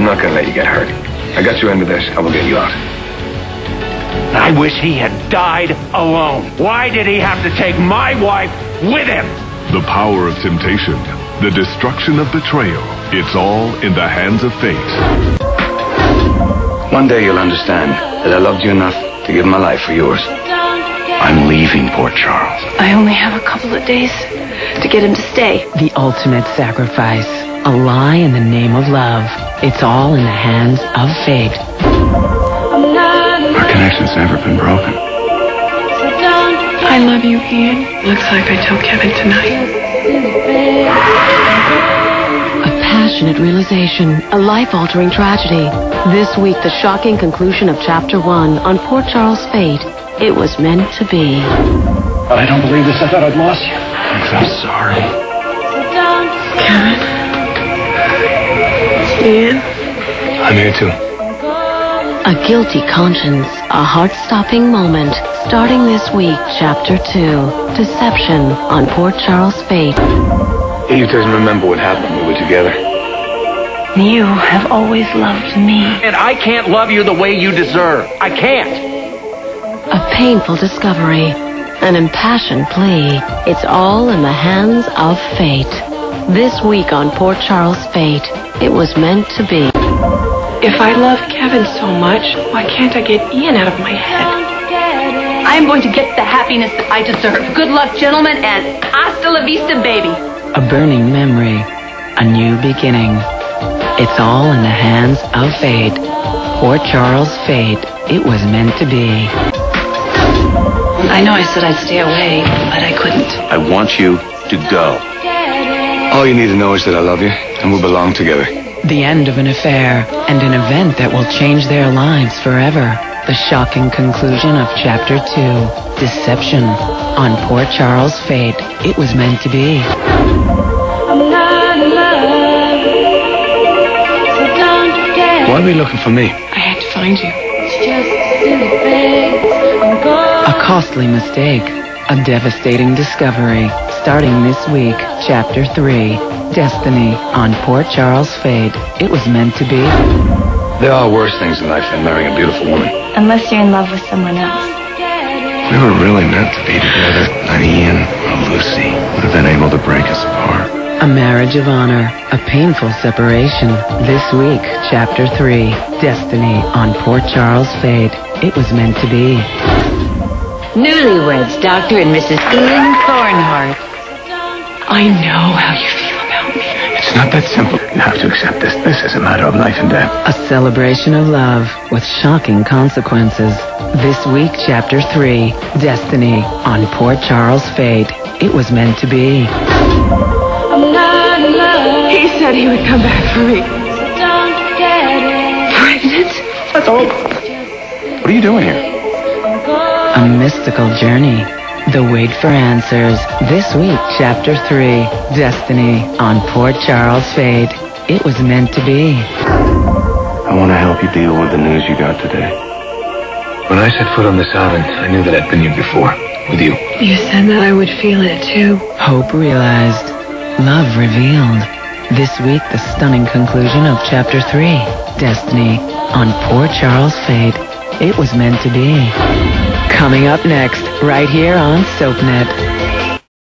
not gonna let you get hurt. I got you into this. I will get you out. I wish he had died alone. Why did he have to take my wife with him? The power of temptation, the destruction of betrayal. It's all in the hands of fate. One day you'll understand that I loved you enough to give my life for yours. I'm leaving Port Charles. I only have a couple of days to get him to stay. The ultimate sacrifice. A lie in the name of love. It's all in the hands of fate. Our connection's never been broken. I love you, Ian. Looks like I tell Kevin tonight. A passionate realization, a life-altering tragedy. This week, the shocking conclusion of Chapter 1 on Port Charles' fate. It was meant to be. I don't believe this. I thought I'd lost you. I'm sorry. Kevin. Ian. I'm here too. A guilty conscience, a heart-stopping moment. Starting this week, Chapter 2, Deception on Port Charles' fate. Eve doesn't remember what happened when we were together. You have always loved me. And I can't love you the way you deserve. I can't. A painful discovery, an impassioned plea. It's all in the hands of fate. This week on Port Charles' fate, it was meant to be. If I love Kevin so much, why can't I get Ian out of my head? I am going to get the happiness that I deserve. Good luck, gentlemen, and hasta la vista, baby. A burning memory. A new beginning. It's all in the hands of fate. Port Charles' fate. It was meant to be. I know I said I'd stay away, but I couldn't. I want you to go. All you need to know is that I love you, and we'll belong together. The end of an affair and an event that will change their lives forever. The shocking conclusion of Chapter 2, Deception on Port Charles' fate. It was meant to be. Why are you looking for me? I had to find you. A costly mistake. A devastating discovery. Starting this week, Chapter 3, Destiny on Port Charles' fate. It was meant to be. There are worse things in life than marrying a beautiful woman. Unless you're in love with someone else. We were really meant to be together. Not Ian or Lucy would have been able to break us apart. A marriage of honor. A painful separation. This week, Chapter 3, Destiny on Port Charles' fate. It was meant to be. Newlyweds, Dr. and Mrs. Ian Thornhart. I know how you feel about me. It's not that simple. You have to accept this. This is a matter of life and death. A celebration of love with shocking consequences. This week, Chapter 3, Destiny on Port Charles' fate. It was meant to be. He said he would come back for me. Pregnant? That's all. What are you doing here? A mystical journey. The wait for answers. This week, Chapter 3, Destiny on Port Charles' fate. It was meant to be. I want to help you deal with the news you got today. When I set foot on this island, I knew that I'd been here before. With you. You said that I would feel it too. Hope realized. Love revealed. This week, the stunning conclusion of Chapter 3, Destiny on Port Charles' fate. It was meant to be. Coming up next, right here on SoapNet.